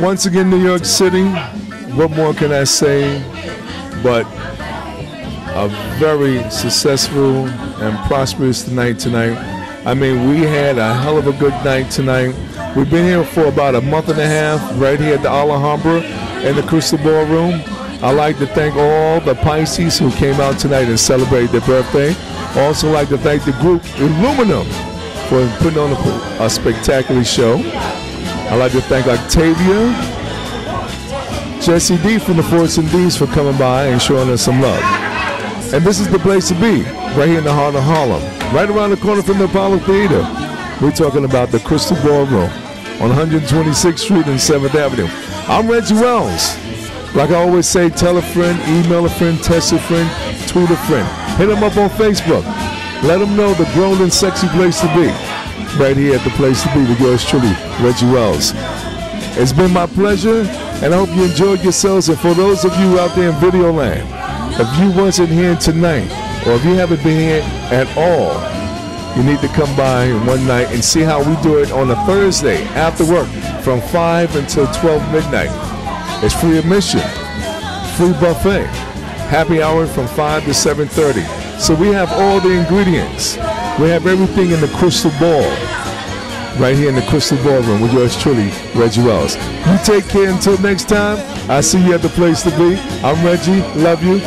Once again, New York City, what more can I say but a very successful and prosperous night tonight. I mean, we had a hell of a good night tonight. We've been here for about a month and a half right here at the Alhambra in the Crystal Ballroom. I'd like to thank all the Pisces who came out tonight and celebrated their birthday. Also like to thank the group Aluminum for putting on a spectacular show. I'd like to thank Octavia, Jesse D from the Force MDs for coming by and showing us some love. And this is the place to be, right here in the heart of Harlem, right around the corner from the Apollo Theater. We're talking about the Crystal Ballroom on 126th Street and 7th Avenue. I'm Reggie Wells. Like I always say, tell a friend, email a friend, text a friend, tweet a friend. Hit them up on Facebook. Let them know the grown and sexy place to be. Right here at the place to be with yours truly, Reggie Wells. It's been my pleasure, and I hope you enjoyed yourselves. And for those of you out there in video land, if you wasn't here tonight, or if you haven't been here at all, you need to come by one night and see how we do it on a Thursday after work from 5 until 12 midnight. It's free admission, free buffet, happy hour from 5 to 7:30. So we have all the ingredients. We have everything in the Crystal Ball, right here in the Crystal Ballroom with yours truly, Reggie Wells. You take care until next time. I'll see you at the place to be. I'm Reggie. Love you.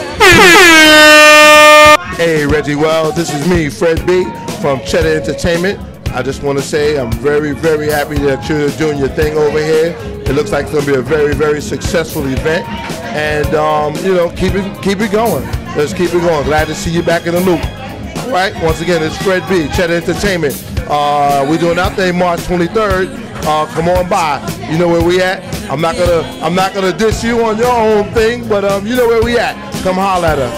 Hey, Reggie Wells. This is me, Fred B. from Cheddar Entertainment. I just want to say I'm very, very happy that you're doing your thing over here. It looks like it's going to be a very, very successful event. And, you know, keep it going. Let's keep it going. Glad to see you back in the loop. All right. Once again, it's Fred B, Cheddar Entertainment. We're doing our thing March 23rd. Come on by. You know where we at. I'm not gonna diss you on your own thing, but you know where we at. Come holler at us.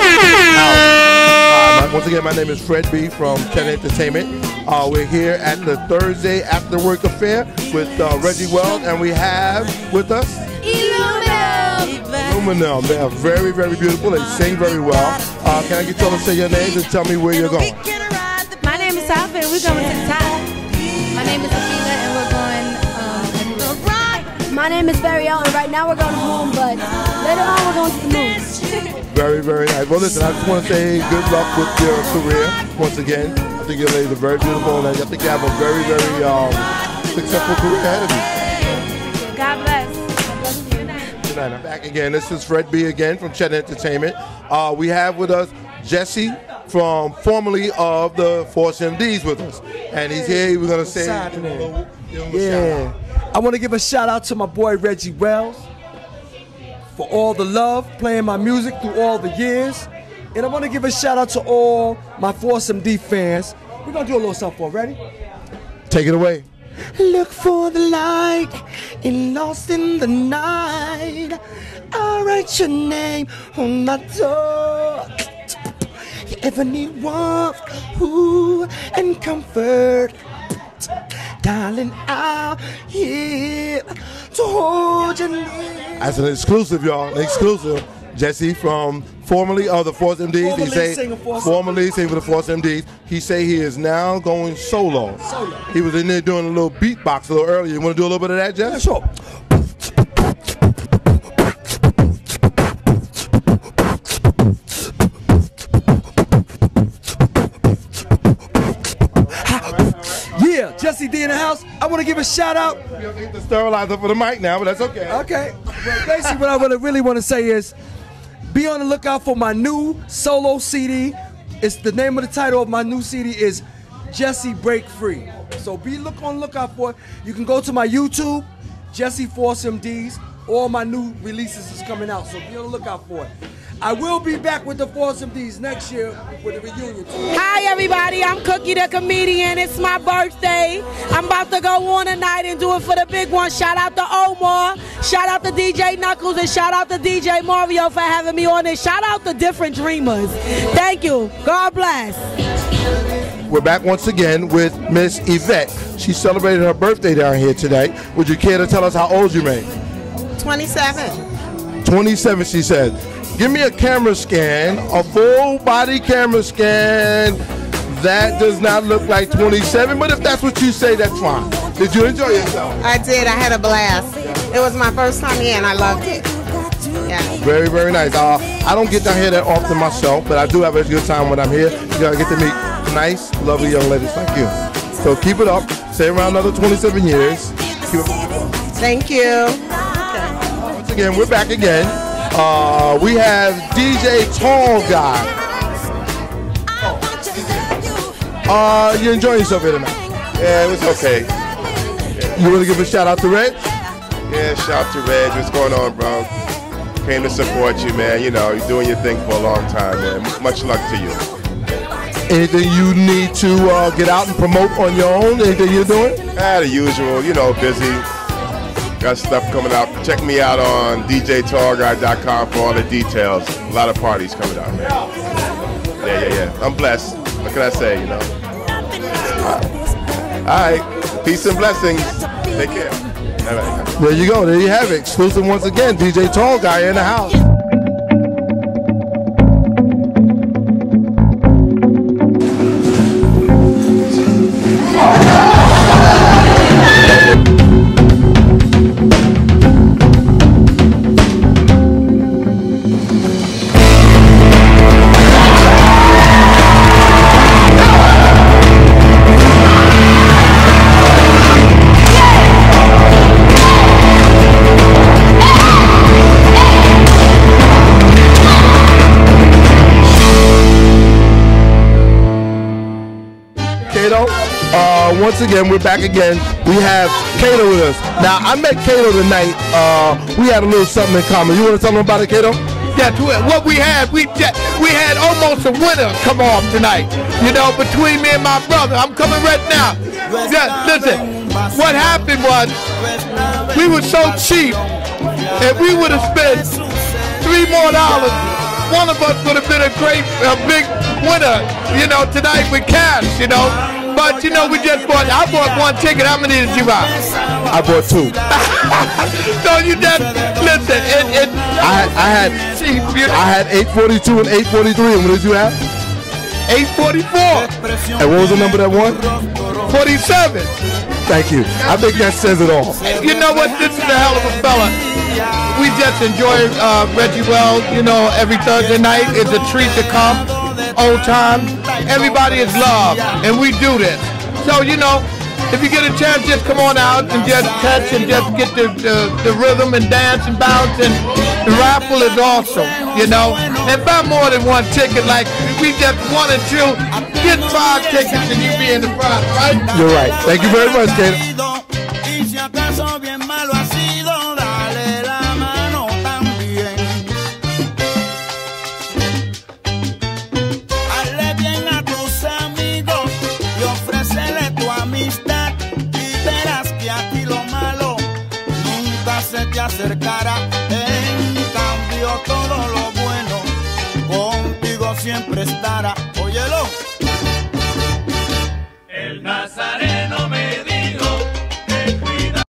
Once again, my name is Fred B from Cheddar Entertainment. We're here at the Thursday After Work Affair with Reggie Wells, and we have with us Aluminum. They are very, very beautiful. They sing very well. Can I get y'all to say your names and tell me where you're going? My name is Alpha, and we're going to the top. My name is Athena, and we're going everywhere. My name is Bariel, and right now we're going home, but later on we're going to the moon. Very, very nice. Well, listen, I just want to say good luck with your career. Once again, I think your ladies are very beautiful, and I think you have a very, very successful career ahead of you. God bless. Good night. I'm back again. This is Fred B again from Cheddar Entertainment. We have with us Jesse from formerly of the Force MDs with us, and he's here. We're gonna say, yeah. I want to give a shout out to my boy Reggie Wells for all the love, playing my music through all the years, and I want to give a shout out to all my Force MD fans. We're gonna do a little something for. Ready? Take it away. Look for the light and lost in the night. I'll write your name on my door. You ever need warmth, and comfort, darling, I'm here to hold you near. That's an exclusive, y'all. An exclusive. Jesse from formerly of the Force MDs. Formerly singing for the Force MDs. He say he is now going solo. He was in there doing a little beatbox a little earlier. You want to do a little bit of that, Jesse? Yeah, sure. Yeah, Jesse D in the house. I want to give a shout out. You don't get the sterilizer for the mic now, but that's okay. Okay. Well, basically, what I really want to say is, be on the lookout for my new solo CD. It's the name of the title of my new CD is Jesse Break Free. So be on the lookout for it. You can go to my YouTube, Jesse Force MDs. All my new releases is coming out, so be on the lookout for it. I will be back with the Force MDs next year with a reunion tour. Hi, everybody. I'm Cookie the Comedian. It's my birthday. I'm about to go on tonight and do it for the big one. Shout out to Omar. Shout out to DJ Knuckles. And shout out to DJ Mario for having me on this. Shout out to Different Dreamers. Thank you. God bless. We're back once again with Miss Yvette. She celebrated her birthday down here today. Would you care to tell us how old you made? 27. 27, she said. Give me a camera scan, a full body camera scan. That does not look like 27, but if that's what you say, that's fine. Did you enjoy yourself? I did. I had a blast. It was my first time here and I loved it. Yeah. Very, very nice. I don't get down here that often myself, but I do have a good time when I'm here. You gotta get to meet nice, lovely young ladies like you. So keep it up. Stay around another 27 years. Keep it up. Thank you. Once again, we're back again. We have DJ Tall Guy. You enjoying yourself here tonight? Yeah, it was okay. You want to give a shout out to Reg? Yeah, shout out to Reg. What's going on, bro? Came to support you, man. You know, you're doing your thing for a long time, man. Much luck to you. Anything you need to get out and promote on your own? Anything you're doing? The usual, you know, busy. Got stuff coming out. Check me out on djtallguy.com for all the details. A lot of parties coming out, man. Yeah. I'm blessed. What can I say, you know? All right. Peace and blessings. Take care. All right. There you go. There you have it. Exclusive once again. DJ Tall Guy in the house. Once again, we're back again. We have Kato with us. Now, I met Kato tonight. We had a little something in common. You want to tell them about it, Kato? Yeah, what we had almost a winner come off tonight. You know, between me and my brother. I'm coming right now. Yeah, listen, what happened was we were so cheap. If we would have spent $3 more, one of us would have been a big winner, you know, tonight with cash, you know. But, you know, I bought one ticket. How many did you buy? I bought 2. So you just, listen, I had 842 and 843, and what did you have? 844. And what was the number that won? 47. Thank you. I think that says it all. You know what? This is a hell of a fella. We just enjoy Reggie Wells, you know, every Thursday night. It's a treat to come. Old time. Everybody is loved, and we do this. So, you know, if you get a chance, just come on out and just touch and just get the rhythm and dance and bounce, and the raffle is awesome, you know. And buy more than one ticket, like we just 1 or 2, get 5 tickets and you be in the front, right? You're right. Thank you very much, Kato. Acercara, en cambio todo lo bueno contigo siempre estará.